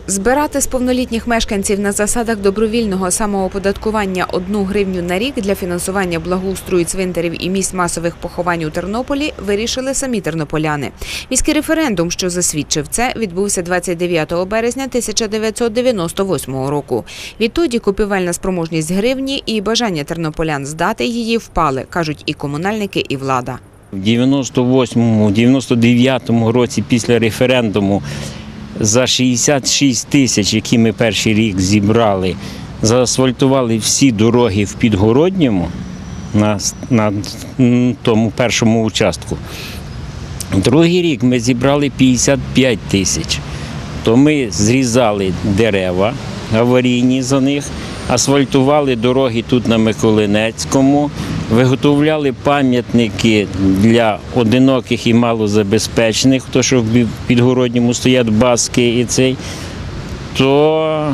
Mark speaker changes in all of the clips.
Speaker 1: Збирати з повнолітніх мешканців на засадах добровільного самооподаткування 1 гривню на рік для фінансування благоустрою цвинтарів і місць масових поховань у Тернополі вирішили самі тернополяни. Міський референдум, що засвідчив це, відбувся 29 березня 1998 року. Відтоді купівельна спроможність гривні і бажання тернополян здати її впали, кажуть і комунальники, і влада.
Speaker 2: У 98-99 році після референдуму за 66 тисяч, які ми перший рік зібрали, заасфальтували всі дороги в Підгородньому на тому першому участку. Другий рік ми зібрали 55 тисяч. То ми зрізали дерева аварійні за них, асфальтували дороги тут на Миколинецькому, виготовляли пам'ятники для одиноких і малозабезпечених, то що в Підгородньому стоять баски і цей, то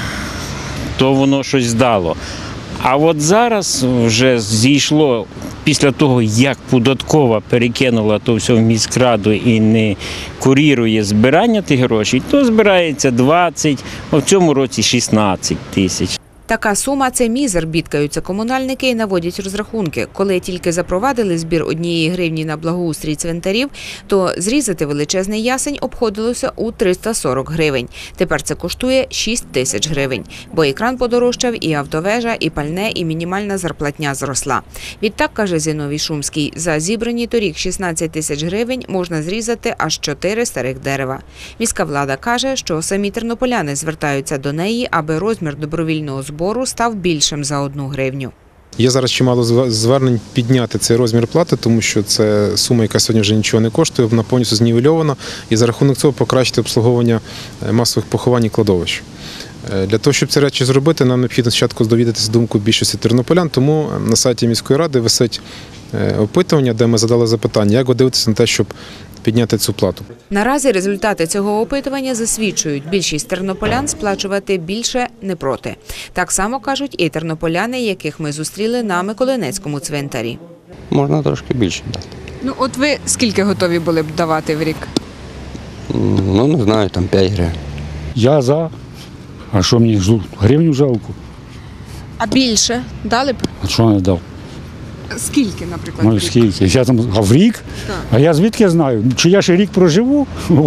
Speaker 2: воно щось дало. А от зараз вже зійшло, після того, як податкова перекинула то все в міськраду і не курірує збирання тих грошей, то збирається 20, а в цьому році 16 тисяч.
Speaker 1: Така сума – це мізер, бідкаються комунальники і наводять розрахунки. Коли тільки запровадили збір 1 гривні на благоустрій цвинтарів, то зрізати величезний ясень обходилося у 340 гривень. Тепер це коштує 6 тисяч гривень. Бо і кран подорожчав, і автовежа, і пальне, і мінімальна зарплатня зросла. Відтак, каже Зіновій Шумський, за зібрані торік 16 тисяч гривень можна зрізати аж 4 старих дерева. Міська влада каже, що самі тернополяни звертаються до неї, аби розмір добровільного збору став більшим за 1 гривню.
Speaker 3: Є зараз чимало звернень підняти цей розмір плати, тому що це сума, яка сьогодні вже нічого не коштує, вона повністю знівельована, і за рахунок цього покращити обслуговування масових поховань і кладовищ. Для того, щоб ці речі зробити, нам необхідно спочатку довідатися думку більшості тернополян, тому на сайті міської ради висить опитування, де ми задали запитання, як ви дивитеся на те, щоб підняти цю плату.
Speaker 1: Наразі результати цього опитування засвідчують, більшість тернополян сплачувати більше не проти. Так само кажуть і тернополяни, яких ми зустріли на Миколинецькому цвинтарі.
Speaker 4: Можна трошки більше дати.
Speaker 1: Ну от ви скільки готові були б давати в рік?
Speaker 4: Ну, не знаю, там 5 гривень.
Speaker 5: Я за. А що мені гривню жалко?
Speaker 1: А більше дали б?
Speaker 5: А що не дав?
Speaker 1: Скільки, наприклад?
Speaker 5: Ну скільки? Я там, а в рік?
Speaker 1: Так.
Speaker 5: А я звідки знаю? Чи я ще рік проживу?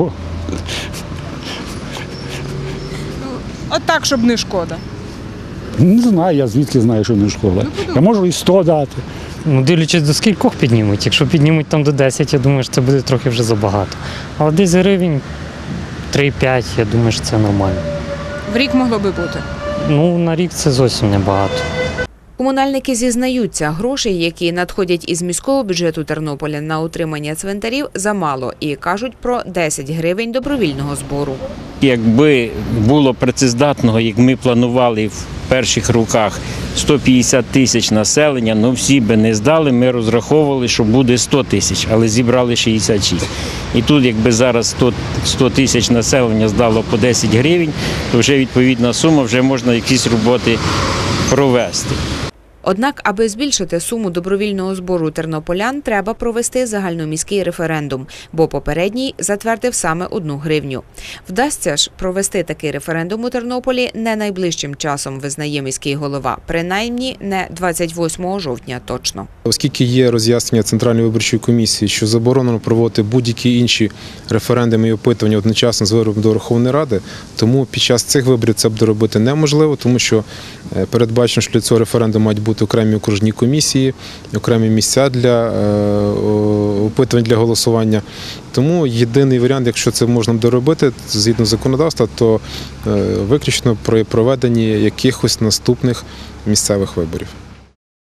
Speaker 1: От так, щоб не шкода.
Speaker 5: Не знаю, я звідки знаю, що не шкода. Я можу і 100 дати.
Speaker 6: Ну, дивлячись, до скількох піднімуть. Якщо піднімуть там до 10, я думаю, що це буде трохи вже забагато. Але десь гривень 3-5, я думаю, що це нормально.
Speaker 1: В рік могло би бути?
Speaker 6: Ну, на рік це зовсім небагато.
Speaker 1: Комунальники зізнаються, грошей, які надходять із міського бюджету Тернополя на утримання цвинтарів, замало і кажуть про 10 гривень добровільного збору.
Speaker 2: Якби було працездатного, як ми планували в перших роках, 150 тисяч населення, ну всі би не здали, ми розраховували, що буде 100 тисяч, але зібрали 66. І тут, якби зараз 100 тисяч населення здало по 10 гривень, то вже відповідна сума, вже можна якісь роботи провести.
Speaker 1: Однак, аби збільшити суму добровільного збору тернополян, треба провести загальноміський референдум, бо попередній затвердив саме 1 гривню. Вдасться ж провести такий референдум у Тернополі не найближчим часом, визнає міський голова, принаймні не 28 жовтня точно.
Speaker 3: Оскільки є роз'яснення Центральної виборчої комісії, що заборонено проводити будь-які інші референдуми і опитування одночасно з вибором до Верховної Ради, тому під час цих виборів це буде робити неможливо, тому що передбачено, що для цього референдуму мають бути окремі окружні комісії, окремі місця для опитувань, для голосування. Тому єдиний варіант, якщо це можна доробити згідно законодавства, то виключно при проведенні якихось наступних місцевих виборів.